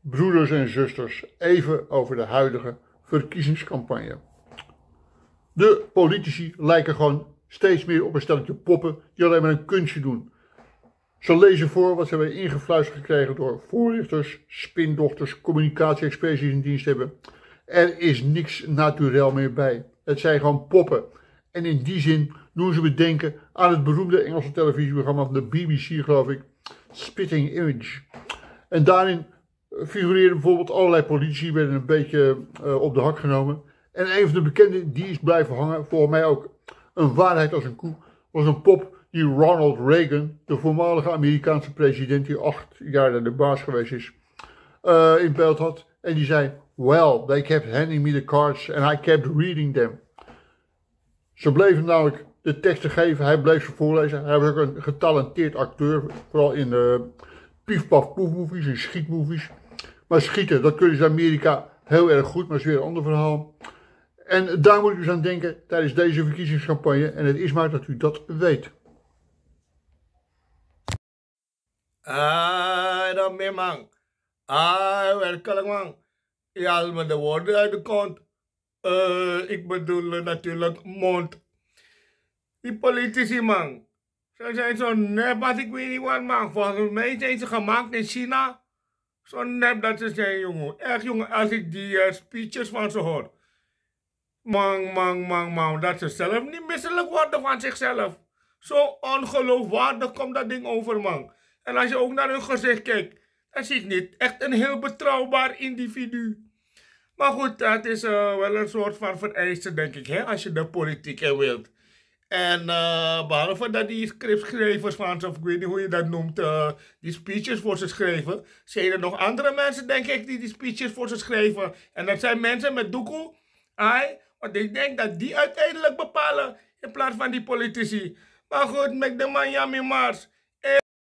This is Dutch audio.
Broeders en zusters, even over de huidige verkiezingscampagne. De politici lijken gewoon steeds meer op een stelletje poppen die alleen maar een kunstje doen. Ze lezen voor wat ze hebben ingefluisterd gekregen door voorlichters, spindochters, communicatie-experts die in dienst hebben. Er is niks naturel meer bij. Het zijn gewoon poppen. En in die zin doen ze me denken aan het beroemde Engelse televisieprogramma van de BBC, geloof ik, Spitting Image. En daarin figureren bijvoorbeeld allerlei politici, werden een beetje op de hak genomen. En een van de bekenden die is blijven hangen, volgens mij ook een waarheid als een koe, was een pop die Ronald Reagan, de voormalige Amerikaanse president die 8 jaar de baas geweest is, in beeld had. En die zei, well, they kept handing me the cards and I kept reading them. Ze bleven namelijk de teksten geven, hij bleef ze voorlezen. Hij was ook een getalenteerd acteur, vooral in pief-paf-poef-movies en schietmovies. Maar schieten, dat kunnen ze in Amerika heel erg goed, maar dat is weer een ander verhaal. En daar moet u dus aan denken tijdens deze verkiezingscampagne. En het is maar dat u dat weet. Dat meer man. Werkelijk man. Je haalt me de woorden uit de kont. Ik bedoel natuurlijk mond. Die politici man. Ze zijn zo nep als ik weet niet wat man. Volgens mij zijn ze gemaakt in China. Zo nep dat ze zijn jongen. Echt jongen, als ik die speeches van ze hoor. Man, dat ze zelf niet misselijk worden van zichzelf. Zo ongeloofwaardig komt dat ding over, man. En als je ook naar hun gezicht kijkt, dan zie ik niet echt een heel betrouwbaar individu. Maar goed, dat is wel een soort van vereiste, denk ik, hè, als je de politiek in wilt. En behalve dat die scriptschrijvers van ze, of ik weet niet hoe je dat noemt, die speeches voor ze schrijven, zijn er nog andere mensen, denk ik, die speeches voor ze schrijven. En dat zijn mensen met doekoe. Want ik denk dat die uiteindelijk bepalen in plaats van die politici. Maar goed, met de man Yami Mars.